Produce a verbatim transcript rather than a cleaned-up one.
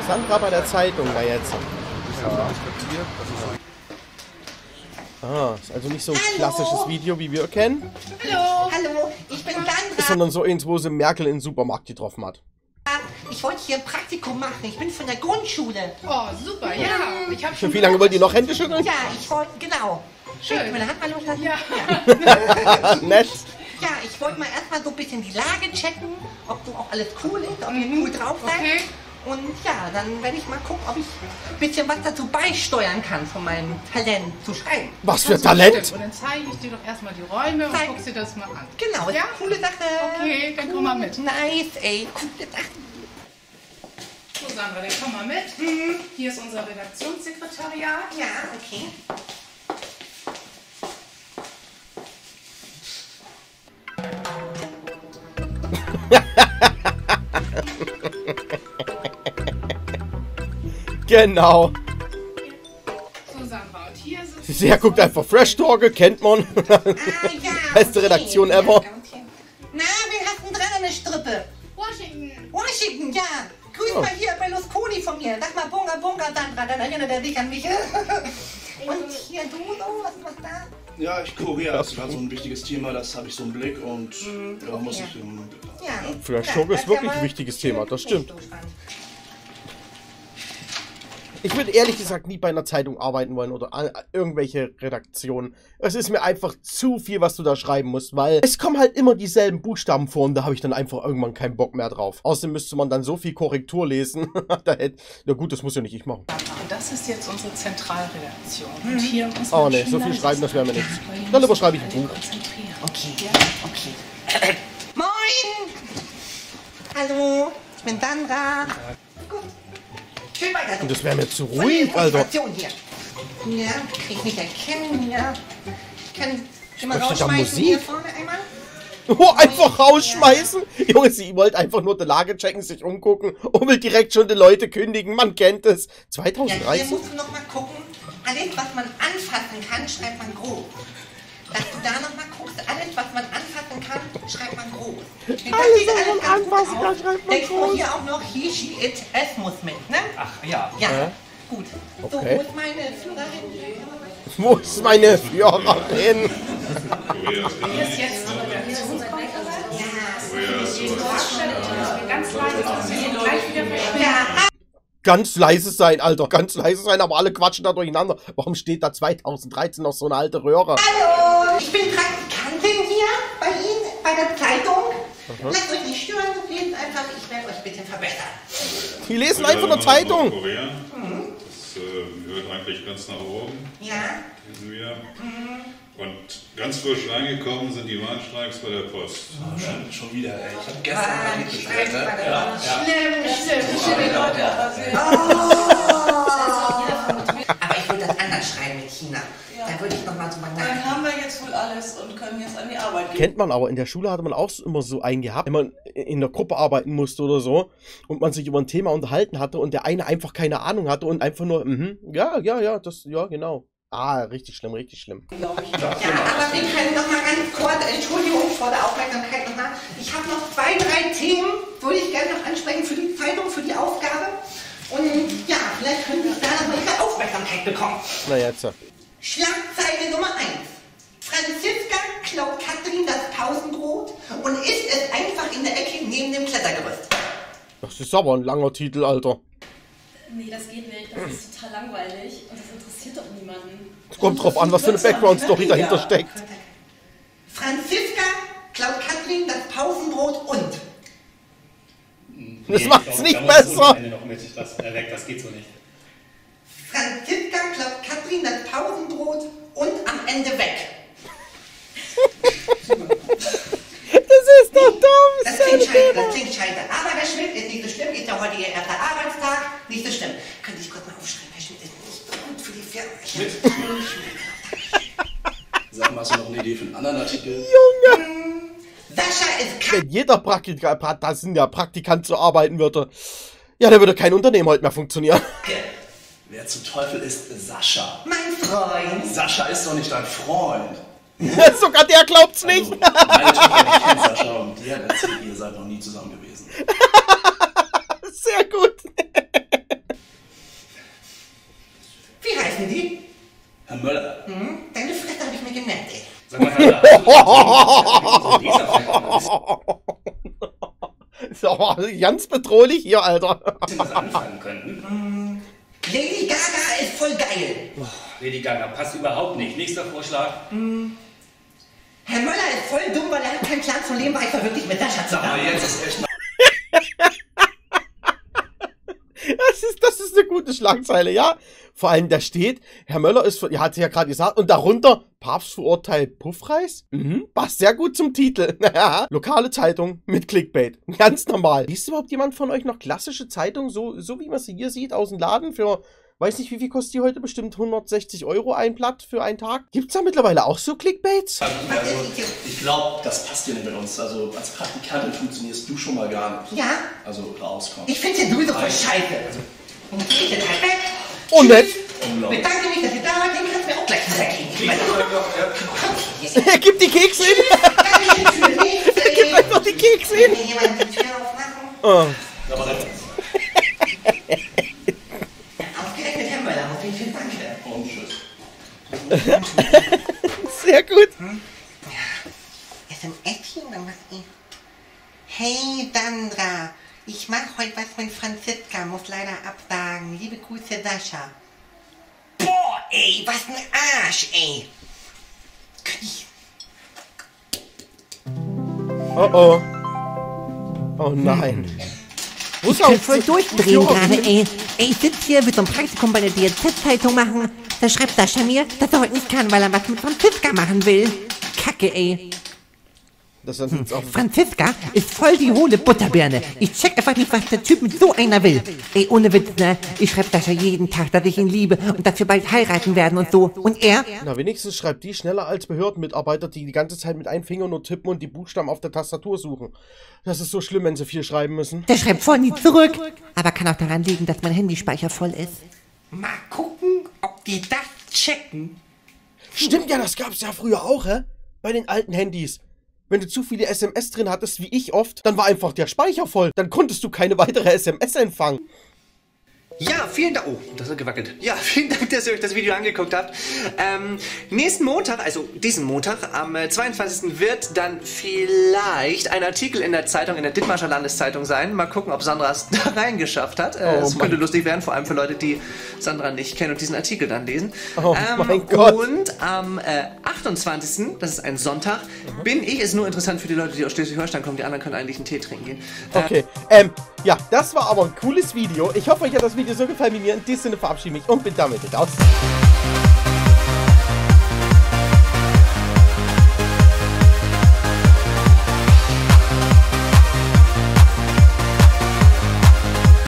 Sandra bei der Zeitung, na jetzt. Ah, ist also nicht so ein Hallo. klassisches Video, wie wir kennen. Hallo. Hallo, ich bin Sandra. Sondern so eins, wo sie Merkel in den Supermarkt getroffen hat. Ich wollte hier ein Praktikum machen. Ich bin von der Grundschule. Oh, super, ja. Ich hab schon Wie lange wollt ihr noch Hände schütteln? Ja, ich wollte, genau. Schön. Meine Hand mal loslassen. Ja. Ja. Nett. Ja, ich wollte mal erstmal so ein bisschen die Lage checken, ob so auch alles cool ist, ob ihr cool drauf seid. Okay. Und ja, dann werde ich mal gucken, ob ich ein bisschen was dazu beisteuern kann, von meinem Talent zu schreiben. Was für Das ist Talent! schön. Und dann zeige ich dir doch erstmal die Räume und Zeig- guckst dir das mal an. Genau, ist Ja? eine coole Sache. Okay, dann komm mal mit. Nice, ey, coole Sache. So, Sandra, dann komm mal mit. Hier ist unser Redaktionssekretariat. Ja, okay. Genau. So, Sandra, und hier sitzt... Sie guckt einfach Fresh Talk, kennt man. Ah, ja. Beste okay. Redaktion Ja, ever. okay. Na, wen hast du denn dran an der Strippe? Washington. Washington, ja. Grüß Oh. mal hier Berlusconi von mir. Sag mal Bunga Bunga, Sandra, dann erinnert er sich an mich. Und hier du so, was machst du da? Ja, ich Korea, das ist gerade so ein wichtiges Thema, das habe ich so im Blick und ja, muss ja. ich im Ja. Fresh Ja, Talk das ist wirklich ja ein mal wichtiges schön Thema, das nicht stimmt. so spannend. Ich würde ehrlich gesagt nie bei einer Zeitung arbeiten wollen oder an- irgendwelche Redaktionen. Es ist mir einfach zu viel, was du da schreiben musst, weil es kommen halt immer dieselben Buchstaben vor und da habe ich dann einfach irgendwann keinen Bock mehr drauf. Außerdem müsste man dann so viel Korrektur lesen. da hätte, na gut, das muss ja nicht ich machen. Und das ist jetzt unsere Zentralredaktion. Und hier muss Oh man ne, schön so viel leise schreiben, das wäre mir sein, nichts. weil hier Dann muss überschreibe ich man ein alle Buch. konzentrieren. Okay, ja, okay. Moin! Hallo, ich bin Sandra. Gut. Schön weiter. so. Und das wäre mir zu Voll ruhig, die Alter. Information hier. Ja, kann ich nicht erkennen, ja. Ich kann immer Spricht da rausschmeißen Musik? hier vorne einmal. Oh, einfach rausschmeißen? Junge, sie wollte einfach nur die Lage checken, sich umgucken und will direkt schon die Leute kündigen. Man kennt es. Ja, hier zweitausenddreizehn? musst du noch mal gucken. Alles, was man anfassen kann, schreibt man groß. Dass du da noch mal guckst, alles, was man anfassen kann, schreibt man groß. Und das Alles, sieht was man ganz gut anfassen aus. kann, schreibt man Denkst du groß. hier auch noch he, she, it, es muss mit, ne? Ach ja. Ja, Ja. gut. So, Okay. wo ist meine Führerin? Wo ist meine Führerin? Hier ist jetzt die Redaktionskonferenz. Ganz leise, dass wir gleich wieder verschwinden. Ja, Ganz leise sein, Alter. Ganz leise sein, aber alle quatschen da durcheinander. Warum steht da zweitausenddreizehn noch so eine alte Röhre? hallo, ich bin Praktikantin hier bei Ihnen, bei der Zeitung. Lasst euch nicht stören, lest einfach, ich werde euch ein bisschen verbessern. Die lesen einfach nur Zeitung. Korea. Das äh, gehört eigentlich ganz nach oben, Ja? wissen wir. Und ganz frisch reingekommen sind die Warnstreiks bei der Post. Oh, schon, schon wieder, ey. Ich habe gestern Nachricht bestellt, ne? Schlimm, schlimm, schlimm. Aber ich würde das anders schreiben mit China. Da würde ich nochmal drüber Dann nachdenken. haben wir jetzt wohl alles und können jetzt an die Arbeit gehen. Kennt man aber, in der Schule hatte man auch immer so einen gehabt, wenn man in der Gruppe arbeiten musste oder so und man sich über ein Thema unterhalten hatte und der eine einfach keine Ahnung hatte und einfach nur, mhm, ja, ja, ja, das, ja, genau. Ah, richtig schlimm, richtig schlimm. Ja, aber wir können noch mal ganz kurz, Entschuldigung vor der Aufmerksamkeit nochmal. Ich habe noch zwei, drei Themen, würde ich gerne noch ansprechen für die Zeitung, für die Aufgabe. Und ja, vielleicht können Sie da noch mal Ihre Aufmerksamkeit bekommen. Na jetzt. Schlagzeile Nummer eins. Franziska klaut Katrin das Pausenbrot und isst es einfach in der Ecke neben dem Klettergerüst. Das ist aber ein langer Titel, Alter. Nee, das geht nicht. Das ist total langweilig und das interessiert doch niemanden. Es kommt drauf an, was für eine Background-Story dahinter steckt. Franziska klaut Katrin das Pausenbrot und. Das Nee, macht's ich glaub, nicht da musst du besser. am Ende noch mit. Das, äh, weg, das geht so nicht. Franziska klaut Katrin das Pausenbrot und am Ende weg. Das ist doch dumm. Das klingt scheiße, das klingt scheiße. Aber Herr Schmidt ist nicht so schlimm, ist ja heute Ihr erster Arbeitstag, nicht so schlimm. Könnte ich kurz mal aufschreiben, Herr Schmidt ist nicht so gut für die Firma. Schmidt. Sag mal, hast du noch eine Idee für einen anderen Artikel? Sascha ist krank. Wenn jeder Praktika, das sind ja Praktikant so arbeiten würde, ja, dann würde kein Unternehmen heute mehr funktionieren. Wer zum Teufel ist Sascha? Mein Freund. Sascha ist doch nicht dein Freund. Sogar der glaubt's nicht. Also, meine Tochter die kennt Sascha und die hat erzählt, ihr seid noch nie zusammen gewesen. Sehr gut. So, ganz bedrohlich hier, Alter. Was anfangen könnten. Lady Gaga ist voll geil. Oh, Lady Gaga passt überhaupt nicht. Nächster Vorschlag. Herr Möller ist voll dumm, weil er hat keinen Plan von Leben, weil ich verwirklicht mit Sascha zusammen. Aber jetzt ist echt. Das ist, das ist eine gute Schlagzeile, ja. Vor allem, da steht, Herr Möller ist, ja, hat sie ja gerade gesagt, und darunter, Papst verurteilt Puffreis? Mhm, passt sehr gut zum Titel. Lokale Zeitung mit Clickbait. Ganz normal. Liest überhaupt jemand von euch noch klassische Zeitungen, so, so wie man sie hier sieht, aus dem Laden für, weiß nicht, wie viel kostet die heute? Bestimmt hundertsechzig Euro ein Blatt für einen Tag? Gibt's da mittlerweile auch so Clickbaits? Also, ich glaube, das passt dir nicht mit uns. Also, als Praktikantin funktionierst du schon mal gar nicht. Ja? Also, rauskommen. Ich finde ja sowieso voll scheiße. Und ich bin halt weg. Oh, nett. Unglaublich. Bedanke mich, dass ihr da wart. Den kannst du mir auch gleich weggeben. Er gibt die Kekse hin. Dankeschön für nichts. Er gibt einfach die Kekse hin. Kann mir jemand die Tür aufmachen? Oh. Ausgerechnet Herr Möller. Auf jeden Fall danke. Und tschüss. Sehr gut. S M S-chen oder was? Hey Sandra, ich mache heute was mit Franziska, muss leider absagen. Liebe Grüße, Sascha. Boah, ey, was ein Arsch, ey. Oh oh. Oh nein. Wo ist Ich bin voll durchdrehen gerade, ey. Ey, ich sitze hier, will so ein Praktikum bei der D Z Zeitung machen. Da schreibt Sascha mir, dass er heute nicht kann, weil er was mit Franziska machen will. Kacke, ey. Das ist jetzt auch Franziska ist voll die hohle Butterbirne. Ich check einfach nicht, was der Typ mit so einer will. Ey, ohne Witz, ne? Ich schreib Sascha jeden Tag, dass ich ihn liebe und dass wir bald heiraten werden und so. Und er? Na, wenigstens schreibt die schneller als Behördenmitarbeiter, die die ganze Zeit mit einem Finger nur tippen und die Buchstaben auf der Tastatur suchen. Das ist so schlimm, wenn sie viel schreiben müssen. Der schreibt voll nie zurück. Aber kann auch daran liegen, dass mein Handyspeicher voll ist. Mal gucken, ob die das checken. Stimmt ja, das gab's ja früher auch, hä? Bei den alten Handys. Wenn du zu viele S M S drin hattest, wie ich oft, dann war einfach der Speicher voll. Dann konntest du keine weitere S M S empfangen. Ja, vielen Dank. Oh, das hat gewackelt. Ja, vielen Dank, dass ihr euch das Video angeguckt habt. Ähm, nächsten Montag, also diesen Montag, am äh, zweiundzwanzigsten wird dann vielleicht ein Artikel in der Zeitung, in der Dithmarscher Landeszeitung sein. Mal gucken, ob Sandra es da reingeschafft hat. Äh, Oh es mein könnte lustig werden, vor allem für Leute, die Sandra nicht kennen und diesen Artikel dann lesen. Oh ähm, mein Gott. Und am äh, achtundzwanzigsten, das ist ein Sonntag, mhm. bin ich, ist nur interessant für die Leute, die aus Schleswig-Holstein kommen, die anderen können eigentlich einen Tee trinken gehen. Äh, Okay, ähm, ja, das war aber ein cooles Video. Ich hoffe, euch hat das Video so gefallen wie mir. In diesem Sinne verabschiede ich mich und bin damit raus.